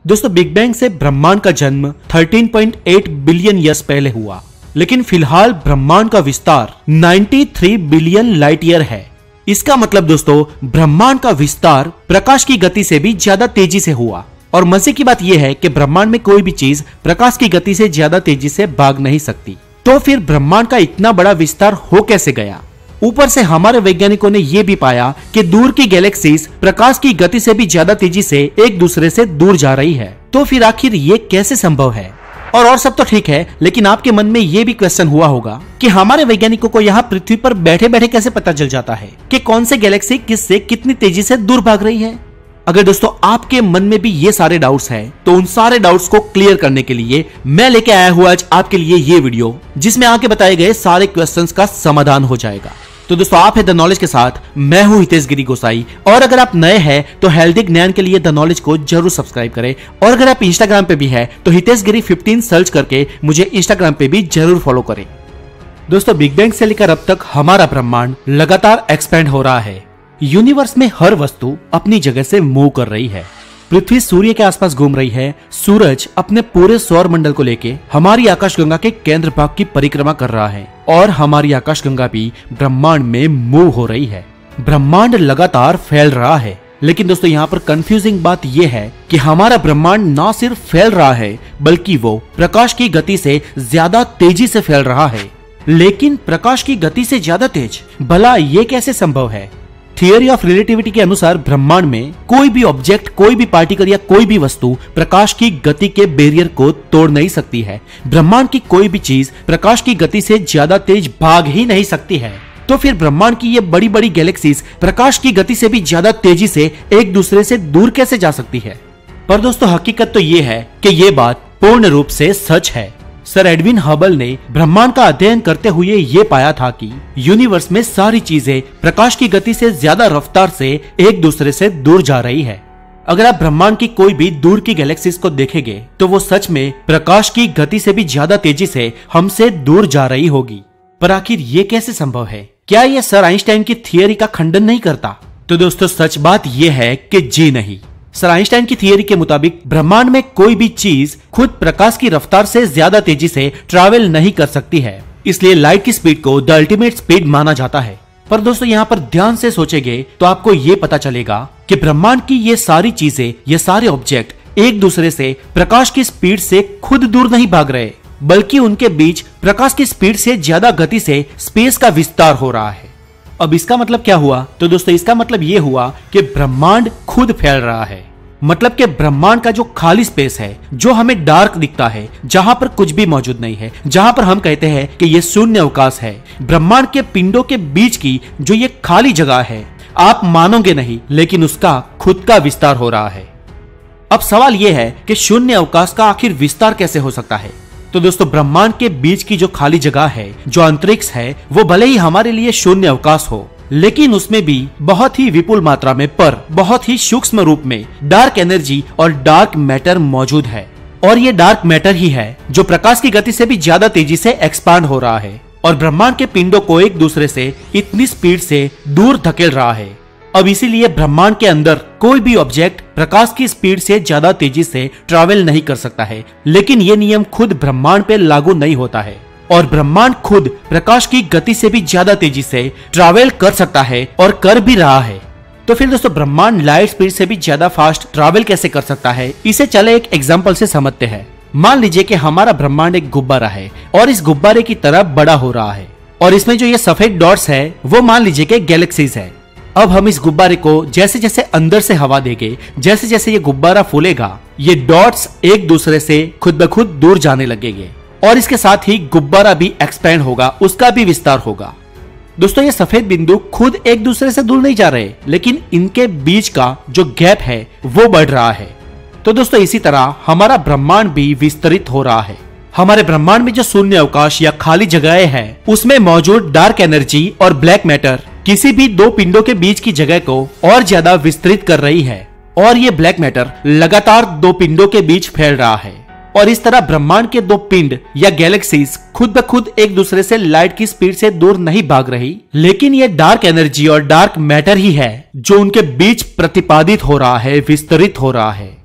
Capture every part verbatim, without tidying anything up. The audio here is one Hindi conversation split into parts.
दोस्तों बिग बैंग से ब्रह्मांड का जन्म तेरह पॉइंट आठ बिलियन ईयर्स पहले हुआ, लेकिन फिलहाल ब्रह्मांड का विस्तार तिरानवे बिलियन लाइट ईयर है। इसका मतलब दोस्तों ब्रह्मांड का विस्तार प्रकाश की गति से भी ज्यादा तेजी से हुआ। और मजे की बात यह है कि ब्रह्मांड में कोई भी चीज प्रकाश की गति से ज्यादा तेजी से भाग नहीं सकती। तो फिर ब्रह्मांड का इतना बड़ा विस्तार हो कैसे गया? ऊपर से हमारे वैज्ञानिकों ने यह भी पाया कि दूर की गैलेक्सीज प्रकाश की गति से भी ज्यादा तेजी से एक दूसरे से दूर जा रही है। तो फिर आखिर ये कैसे संभव है? और और सब तो ठीक है, लेकिन आपके मन में ये भी क्वेश्चन हुआ होगा कि हमारे वैज्ञानिकों को यहाँ पृथ्वी पर बैठे बैठे कैसे पता चल जाता है कि कौन से गैलेक्सी किससे कितनी तेजी से दूर भाग रही है। अगर दोस्तों आपके मन में भी ये सारे डाउट्स हैं, तो उन सारे डाउट्स को क्लियर करने के लिए मैं लेके आया हूँ आज आपके लिए ये वीडियो, जिसमें आगे बताए गए सारे क्वेश्चंस का समाधान हो जाएगा। तो दोस्तों आप है द नॉलेज के साथ, मैं हूं हितेश गिरी गोसाई। और अगर आप नए हैं तो हेल्दी ज्ञान के लिए द नॉलेज को जरूर सब्सक्राइब करें। और अगर आप इंस्टाग्राम पे भी है तो हितेश गिरी पंद्रह सर्च करके मुझे इंस्टाग्राम पे भी जरूर फॉलो करें। दोस्तों बिग बैंग से लेकर अब तक हमारा ब्रह्मांड लगातार एक्सपेंड हो रहा है। यूनिवर्स में हर वस्तु अपनी जगह से मूव कर रही है। पृथ्वी सूर्य के आसपास घूम रही है, सूरज अपने पूरे सौर मंडल को लेके हमारी आकाशगंगा के केंद्र भाग की परिक्रमा कर रहा है, और हमारी आकाशगंगा भी ब्रह्मांड में मूव हो रही है। ब्रह्मांड लगातार फैल रहा है। लेकिन दोस्तों यहाँ पर कंफ्यूजिंग बात यह है कि हमारा ब्रह्मांड ना सिर्फ फैल रहा है, बल्कि वो प्रकाश की गति से ज्यादा तेजी से फैल रहा है। लेकिन प्रकाश की गति से ज्यादा तेज, भला ये कैसे संभव है? थियरी ऑफ रिलेटिविटी के अनुसार ब्रह्मांड में कोई भी ऑब्जेक्ट, कोई भी पार्टिकल या कोई भी वस्तु प्रकाश की गति के बैरियर को तोड़ नहीं सकती है। ब्रह्मांड की कोई भी चीज प्रकाश की गति से ज्यादा तेज भाग ही नहीं सकती है। तो फिर ब्रह्मांड की ये बड़ी बड़ी गैलेक्सीज प्रकाश की गति से भी ज्यादा तेजी से एक दूसरे से दूर कैसे जा सकती है? पर दोस्तों हकीकत तो ये है कि ये बात पूर्ण रूप से सच है। सर एडविन हबल ने ब्रह्मांड का अध्ययन करते हुए ये पाया था कि यूनिवर्स में सारी चीजें प्रकाश की गति से ज्यादा रफ्तार से एक दूसरे से दूर जा रही है। अगर आप ब्रह्मांड की कोई भी दूर की गैलेक्सीज को देखेंगे तो वो सच में प्रकाश की गति से भी ज्यादा तेजी से हमसे दूर जा रही होगी। पर आखिर ये कैसे संभव है? क्या ये सर आइंस्टाइन की थियरी का खंडन नहीं करता? तो दोस्तों सच बात यह है कि जी नहीं। सर आइंस्टाइन की थियरी के मुताबिक ब्रह्मांड में कोई भी चीज खुद प्रकाश की रफ्तार से ज्यादा तेजी से ट्रैवल नहीं कर सकती है, इसलिए लाइट की स्पीड को द अल्टीमेट स्पीड माना जाता है। पर दोस्तों यहाँ पर ध्यान से सोचेंगे तो आपको ये पता चलेगा कि ब्रह्मांड की ये सारी चीजें, ये सारे ऑब्जेक्ट एक दूसरे से प्रकाश की स्पीड से खुद दूर नहीं भाग रहे, बल्कि उनके बीच प्रकाश की स्पीड से ज्यादा गति से स्पेस का विस्तार हो रहा है। अब इसका मतलब क्या हुआ? तो दोस्तों इसका मतलब ये हुआ कि ब्रह्मांड खुद फैल रहा है। मतलब कि ब्रह्मांड का जो खाली स्पेस है, जो हमें डार्क दिखता है, जहां पर कुछ भी मौजूद नहीं है, जहां पर हम कहते हैं कि ये शून्य अवकाश है, ब्रह्मांड के पिंडों के बीच की जो ये खाली जगह है, आप मानोगे नहीं, लेकिन उसका खुद का विस्तार हो रहा है। अब सवाल यह है कि शून्य अवकाश का आखिर विस्तार कैसे हो सकता है? तो दोस्तों ब्रह्मांड के बीच की जो खाली जगह है, जो अंतरिक्ष है, वो भले ही हमारे लिए शून्य अवकाश हो, लेकिन उसमें भी बहुत ही विपुल मात्रा में, पर बहुत ही सूक्ष्म रूप में डार्क एनर्जी और डार्क मैटर मौजूद है। और ये डार्क मैटर ही है जो प्रकाश की गति से भी ज्यादा तेजी से एक्सपांड हो रहा है और ब्रह्मांड के पिंडों को एक दूसरे से इतनी स्पीड से दूर धकेल रहा है। अब इसीलिए ब्रह्मांड के अंदर कोई भी ऑब्जेक्ट प्रकाश की स्पीड से ज्यादा तेजी से ट्रैवल नहीं कर सकता है। लेकिन ये नियम खुद ब्रह्मांड पे लागू नहीं होता है, और ब्रह्मांड खुद प्रकाश की गति से भी ज्यादा तेजी से ट्रैवल कर सकता है और कर भी रहा है। तो फिर दोस्तों ब्रह्मांड लाइट स्पीड से भी ज्यादा फास्ट ट्रैवल कैसे कर सकता है? इसे चले एक एग्जांपल से समझते हैं। मान लीजिए कि हमारा ब्रह्मांड एक गुब्बारा है और इस गुब्बारे की तरह बड़ा हो रहा है, और इसमें जो ये सफेद डॉट्स है वो मान लीजिए कि गैलेक्सीज है। अब हम इस गुब्बारे को जैसे जैसे अंदर से हवा देंगे, जैसे जैसे ये गुब्बारा फूलेगा, ये डॉट्स एक दूसरे से खुद ब खुद दूर जाने लगेंगे, और इसके साथ ही गुब्बारा भी एक्सपेंड होगा, उसका भी विस्तार होगा। दोस्तों ये सफेद बिंदु खुद एक दूसरे से दूर नहीं जा रहे, लेकिन इनके बीच का जो गैप है वो बढ़ रहा है। तो दोस्तों इसी तरह हमारा ब्रह्मांड भी विस्तरित हो रहा है। हमारे ब्रह्मांड में जो शून्य अवकाश या खाली जगहें हैं, उसमें मौजूद डार्क एनर्जी और ब्लैक मैटर किसी भी दो पिंडों के बीच की जगह को और ज्यादा विस्तृत कर रही है, और ये ब्लैक मैटर लगातार दो पिंडों के बीच फैल रहा है। और इस तरह ब्रह्मांड के दो पिंड या गैलेक्सीज खुद ब खुद एक दूसरे से लाइट की स्पीड से दूर नहीं भाग रही, लेकिन ये डार्क एनर्जी और डार्क मैटर ही है जो उनके बीच प्रतिपादित हो रहा है, विस्तरित हो रहा है।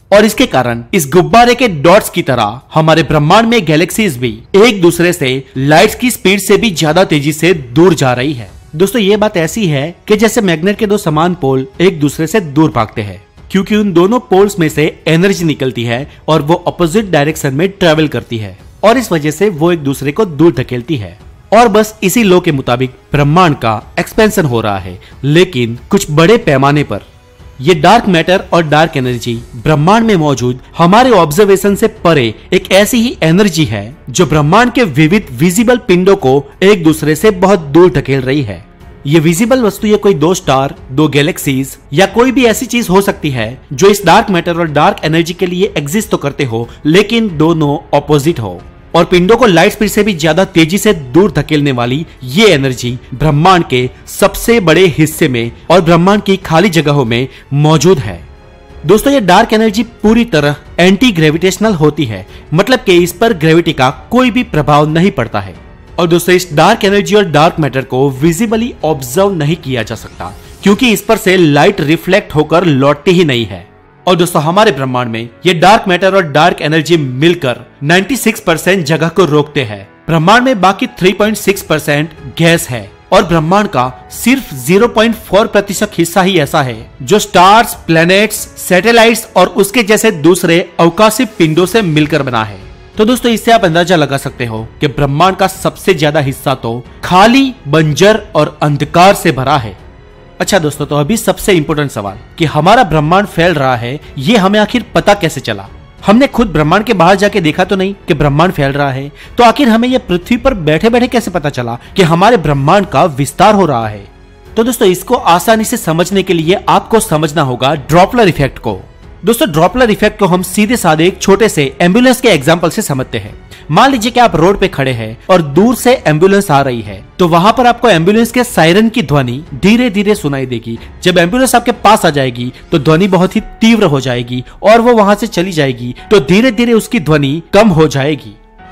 और इसके कारण इस गुब्बारे के डॉट्स की तरह हमारे ब्रह्मांड में गैलेक्सीज भी एक दूसरे से लाइट की स्पीड से भी ज्यादा तेजी से दूर जा रही है। दोस्तों ये बात ऐसी है कि जैसे मैग्नेट के दो समान पोल एक दूसरे से दूर भागते हैं, क्योंकि उन दोनों पोल्स में से एनर्जी निकलती है और वो अपोजिट डायरेक्शन में ट्रेवल करती है और इस वजह से वो एक दूसरे को दूर धकेलती है। और बस इसी लॉ के मुताबिक ब्रह्मांड का एक्सपेंशन हो रहा है, लेकिन कुछ बड़े पैमाने पर। ये डार्क मैटर और डार्क एनर्जी ब्रह्मांड में मौजूद हमारे ऑब्जर्वेशन से परे एक ऐसी ही एनर्जी है जो ब्रह्मांड के विविध विजिबल पिंडों को एक दूसरे से बहुत दूर धकेल रही है। ये विजिबल वस्तु ये कोई दो स्टार, दो गैलेक्सीज या कोई भी ऐसी चीज हो सकती है जो इस डार्क मैटर और डार्क एनर्जी के लिए एग्जिस्ट तो करते हो, लेकिन दोनों ऑपोजिट हो और पिंडों को लाइट स्पीड से भी ज्यादा तेजी से दूर धकेलने वाली ये एनर्जी ब्रह्मांड के सबसे बड़े हिस्से में और ब्रह्मांड की खाली जगहों में मौजूद है। दोस्तों ये डार्क एनर्जी पूरी तरह एंटी ग्रेविटेशनल होती है, मतलब कि इस पर ग्रेविटी का कोई भी प्रभाव नहीं पड़ता है। और दोस्तों इस डार्क एनर्जी और डार्क मैटर को विजिबली ऑब्जर्व नहीं किया जा सकता, क्योंकि इस पर से लाइट रिफ्लेक्ट होकर लौटती ही नहीं है। और दोस्तों हमारे ब्रह्मांड में ये डार्क मैटर और डार्क एनर्जी मिलकर छियानवे परसेंट जगह को रोकते हैं। ब्रह्मांड में बाकी तीन पॉइंट छह परसेंट गैस है और ब्रह्मांड का सिर्फ ज़ीरो पॉइंट चार प्रतिशत हिस्सा ही ऐसा है जो स्टार्स, प्लैनेट्स, सैटेलाइट्स और उसके जैसे दूसरे अवकाशी पिंडों से मिलकर बना है। तो दोस्तों इससे आप अंदाजा लगा सकते हो कि ब्रह्मांड का सबसे ज्यादा हिस्सा तो खाली, बंजर और अंधकार से भरा है। अच्छा दोस्तों, तो अभी सबसे इंपॉर्टेंट सवाल कि हमारा ब्रह्मांड फैल रहा है, ये हमें आखिर पता कैसे चला? हमने खुद ब्रह्मांड के बाहर जाके देखा तो नहीं कि ब्रह्मांड फैल रहा है, तो आखिर हमें यह पृथ्वी पर बैठे बैठे कैसे पता चला कि हमारे ब्रह्मांड का विस्तार हो रहा है? तो दोस्तों इसको आसानी से समझने के लिए आपको समझना होगा ड्रॉपलर इफेक्ट को। दोस्तों ड्रॉपलर इफेक्ट को हम सीधे साधे एक छोटे से एम्बुलेंस के एग्जांपल से समझते हैं। मान लीजिए कि आप रोड पे खड़े हैं और दूर से एम्बुलेंस आ रही है, तो वहां पर आपको एम्बुलेंस के सायरन की ध्वनि धीरे धीरे सुनाई देगी। जब एम्बुलेंस आपके पास आ जाएगी तो ध्वनि बहुत ही तीव्र हो जाएगी और वो वहां से चली जाएगी तो धीरे धीरे उसकी ध्वनि कम हो जाएगी।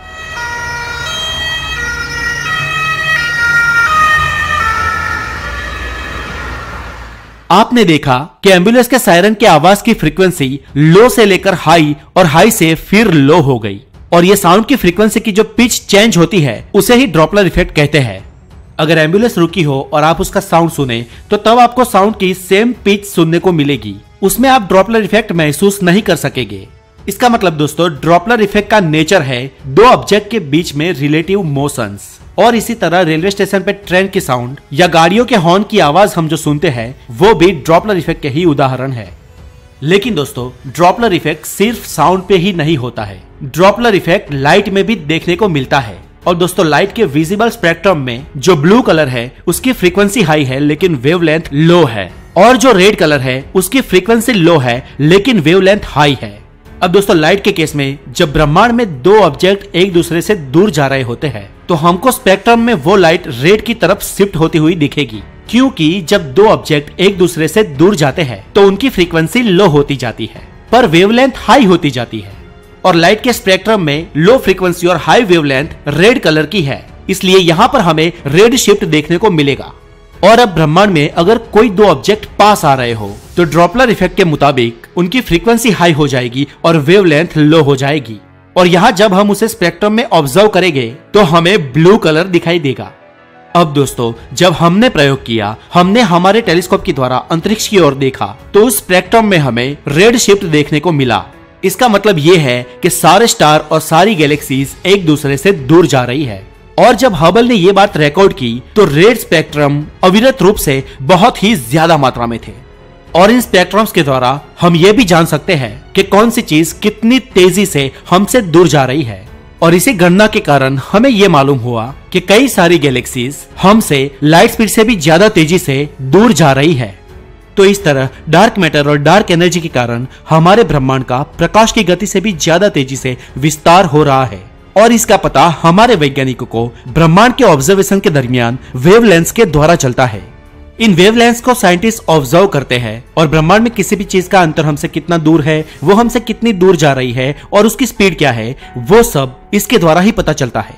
आपने देखा कि एम्बुलेंस के सायरन की आवाज की फ्रीक्वेंसी लो से लेकर हाई और हाई से फिर लो हो गई, और ये साउंड की फ्रीक्वेंसी की जो पिच चेंज होती है उसे ही ड्रॉपलर इफेक्ट कहते हैं। अगर एम्बुलेंस रुकी हो और आप उसका साउंड सुने तो तब आपको साउंड की सेम पिच सुनने को मिलेगी, उसमें आप ड्रॉपलर इफेक्ट महसूस नहीं कर सकेंगे। इसका मतलब दोस्तों ड्रॉपलर इफेक्ट का नेचर है दो ऑब्जेक्ट के बीच में रिलेटिव मोशंस। और इसी तरह रेलवे स्टेशन पे ट्रेन की साउंड या गाड़ियों के हॉर्न की आवाज हम जो सुनते हैं वो भी ड्रॉपलर इफेक्ट के ही उदाहरण है। लेकिन दोस्तों ड्रॉपलर इफेक्ट सिर्फ साउंड पे ही नहीं होता है, ड्रॉपलर इफेक्ट लाइट में भी देखने को मिलता है। और दोस्तों लाइट के विजिबल स्पेक्ट्रम में जो ब्लू कलर है उसकी फ्रीक्वेंसी हाई है लेकिन वेवलेंथ लो है, और जो रेड कलर है उसकी फ्रीक्वेंसी लो है लेकिन वेवलेंथ हाई है। अब दोस्तों लाइट के केस में जब ब्रह्मांड में दो ऑब्जेक्ट एक दूसरे से दूर जा रहे होते हैं तो हमको स्पेक्ट्रम में वो लाइट रेड की तरफ शिफ्ट होती हुई दिखेगी, क्योंकि जब दो ऑब्जेक्ट एक दूसरे से दूर जाते हैं तो उनकी फ्रीक्वेंसी लो होती जाती है पर वेवलेंथ हाई होती जाती है। और लाइट के स्पेक्ट्रम में लो फ्रीक्वेंसी और हाई वेवलेंथ रेड कलर की है, इसलिए यहाँ पर हमें रेड शिफ्ट देखने को मिलेगा। और अब ब्रह्मांड में अगर कोई दो ऑब्जेक्ट पास आ रहे हो तो ड्रॉपलर इफेक्ट के मुताबिक उनकी फ्रीक्वेंसी हाई हो जाएगी और वेवलेंथ लो हो जाएगी, और यहाँ जब हम उसे स्पेक्ट्रम में ऑब्जर्व करेंगे तो हमें ब्लू कलर दिखाई देगा। अब दोस्तों जब हमने प्रयोग किया, हमने हमारे टेलीस्कोप के द्वारा अंतरिक्ष की ओर देखा तो उस स्पेक्ट्रम में हमें रेड शिफ्ट देखने को मिला। इसका मतलब ये है कि सारे स्टार और सारी गैलेक्सीज एक दूसरे से दूर जा रही है। और जब हबल ने ये बात रिकॉर्ड की तो रेड स्पेक्ट्रम अविरत रूप से बहुत ही ज्यादा मात्रा में थे, और इन स्पेक्ट्रम्स के द्वारा हम ये भी जान सकते हैं कि कौन सी चीज कितनी तेजी से हमसे दूर जा रही है। और इसी गणना के कारण हमें ये मालूम हुआ कि कई सारी गैलेक्सीज हमसे लाइट स्पीड से भी ज्यादा तेजी से दूर जा रही है। तो इस तरह डार्क मैटर और डार्क एनर्जी के कारण हमारे ब्रह्मांड का प्रकाश की गति से भी ज्यादा तेजी से विस्तार हो रहा है, और इसका पता हमारे वैज्ञानिकों को ब्रह्मांड के ऑब्जर्वेशन के दरमियान वेवलेंथ के द्वारा चलता है। इन वेवलेंथ को साइंटिस्ट ऑब्जर्व करते हैं और ब्रह्मांड में किसी भी चीज का अंतर हमसे कितना दूर है, वो हमसे कितनी दूर जा रही है और उसकी स्पीड क्या है, वो सब इसके द्वारा ही पता चलता है।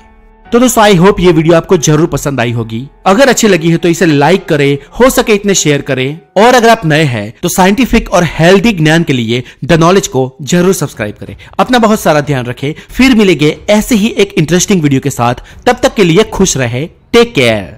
तो दोस्तों आई होप ये वीडियो आपको जरूर पसंद आई होगी। अगर अच्छी लगी है तो इसे लाइक करें, हो सके इतने शेयर करें, और अगर आप नए हैं तो साइंटिफिक और हेल्दी ज्ञान के लिए द नॉलेज को जरूर सब्सक्राइब करें। अपना बहुत सारा ध्यान रखें, फिर मिलेंगे ऐसे ही एक इंटरेस्टिंग वीडियो के साथ। तब तक के लिए खुश रहे, टेक केयर।